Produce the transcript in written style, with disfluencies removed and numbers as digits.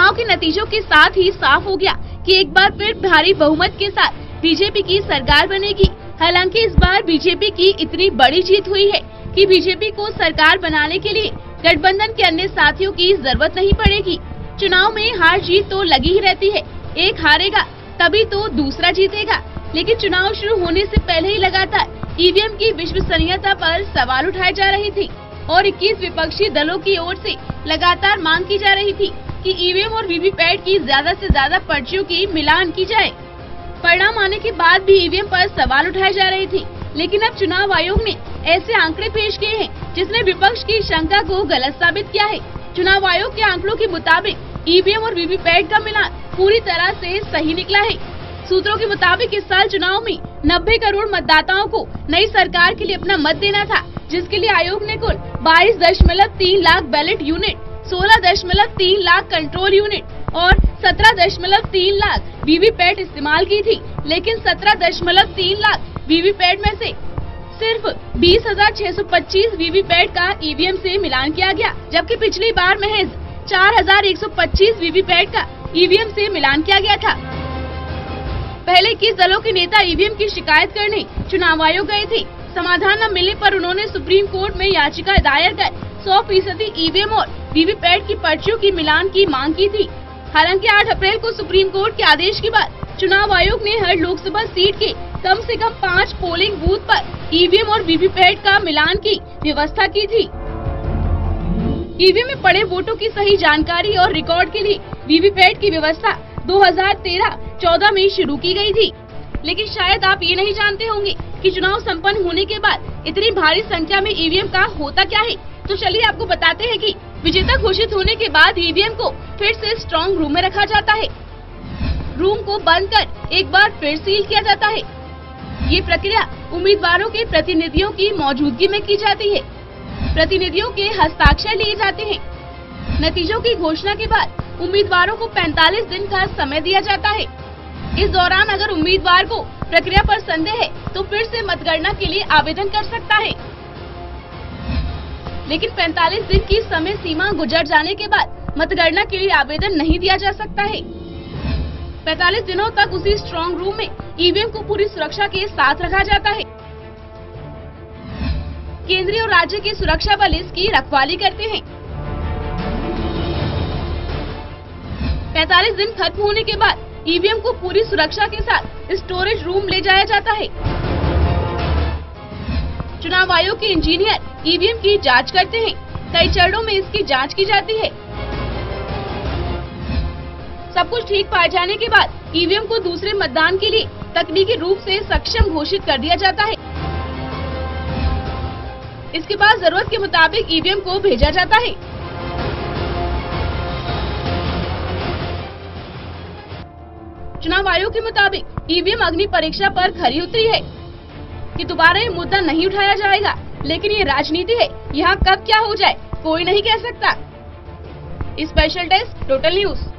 चुनाव के नतीजों के साथ ही साफ हो गया कि एक बार फिर भारी बहुमत के साथ बीजेपी की सरकार बनेगी। हालांकि इस बार बीजेपी की इतनी बड़ी जीत हुई है कि बीजेपी को सरकार बनाने के लिए गठबंधन के अन्य साथियों की जरूरत नहीं पड़ेगी। चुनाव में हार जीत तो लगी ही रहती है, एक हारेगा तभी तो दूसरा जीतेगा। लेकिन चुनाव शुरू होने से पहले ही लगातार ईवीएम की विश्वसनीयता पर सवाल उठाए जा रहे थे और 21 विपक्षी दलों की ओर से लगातार मांग की जा रही थी कि ईवीएम और वीवीपैट की ज्यादा से ज्यादा पर्चियों की मिलान की जाए। परिणाम आने के बाद भी ईवीएम पर सवाल उठाए जा रहे थे, लेकिन अब चुनाव आयोग ने ऐसे आंकड़े पेश किए हैं जिसने विपक्ष की शंका को गलत साबित किया है। चुनाव आयोग के आंकड़ों के मुताबिक ईवीएम और वीवीपैट का मिलान पूरी तरह से सही निकला है। सूत्रों के मुताबिक इस साल चुनाव में 90 करोड़ मतदाताओं को नई सरकार के लिए अपना मत देना था, जिसके लिए आयोग ने कुल 22.3 lakh ballot unit, 16.3 lakh control unit और 17.3 लाख वीवीपैट इस्तेमाल की थी। लेकिन 17.3 लाख वीवीपैट में से सिर्फ 20,625 वीवीपैट का ईवीएम से मिलान किया गया, जबकि पिछली बार महज 4,125 वीवीपैट का ईवीएम से मिलान किया गया था। पहले 21 दलों के नेता ईवीएम की शिकायत करने चुनाव आयोग गए थे। समाधान न मिलने पर उन्होंने सुप्रीम कोर्ट में याचिका दायर कर 100% ईवीएम और वीवीपैट की पर्चियों की मिलान की मांग की थी। हालांकि 8 अप्रैल को सुप्रीम कोर्ट के आदेश के बाद चुनाव आयोग ने हर लोकसभा सीट के कम से कम 5 पोलिंग बूथ पर ईवीएम और वीवीपैट का मिलान की व्यवस्था की थी। ईवीएम में पड़े वोटों की सही जानकारी और रिकॉर्ड के लिए वीवीपैट की व्यवस्था 2013-14 में शुरू की गई थी। लेकिन शायद आप ये नहीं जानते होंगे कि चुनाव संपन्न होने के बाद इतनी भारी संख्या में ईवीएम का होता क्या है। तो चलिए आपको बताते हैं कि विजेता घोषित होने के बाद ईवीएम को फिर से स्ट्रॉन्ग रूम में रखा जाता है। रूम को बंद कर एक बार फिर सील किया जाता है। ये प्रक्रिया उम्मीदवारों के प्रतिनिधियों की मौजूदगी में की जाती है। प्रतिनिधियों के हस्ताक्षर लिए जाते हैं। नतीजों की घोषणा के बाद उम्मीदवारों को 45 दिन का समय दिया जाता है। इस दौरान अगर उम्मीदवार को प्रक्रिया पर संदेह है तो फिर से मतगणना के लिए आवेदन कर सकता है। लेकिन 45 दिन की समय सीमा गुजर जाने के बाद मतगणना के लिए आवेदन नहीं दिया जा सकता है। 45 दिनों तक उसी स्ट्रॉन्ग रूम में ईवीएम को पूरी सुरक्षा के साथ रखा जाता है। केंद्रीय और राज्य के सुरक्षा बल इसकी रखवाली करते हैं। 45 दिन खत्म होने के बाद ईवीएम को पूरी सुरक्षा के साथ स्टोरेज रूम ले जाया जाता है। चुनाव आयोग के इंजीनियर ईवीएम की जांच करते हैं। कई चरणों में इसकी जांच की जाती है। सब कुछ ठीक पाए जाने के बाद ईवीएम को दूसरे मतदान के लिए तकनीकी रूप से सक्षम घोषित कर दिया जाता है। इसके बाद जरूरत के मुताबिक ईवीएम को भेजा जाता है। चुनाव आयोग के मुताबिक ईवीएम अग्नि परीक्षा पर खरी उतरी है कि दोबारा ये मुद्दा नहीं उठाया जाएगा। लेकिन ये राजनीति है, यहाँ कब क्या हो जाए कोई नहीं कह सकता। Special desk, total news.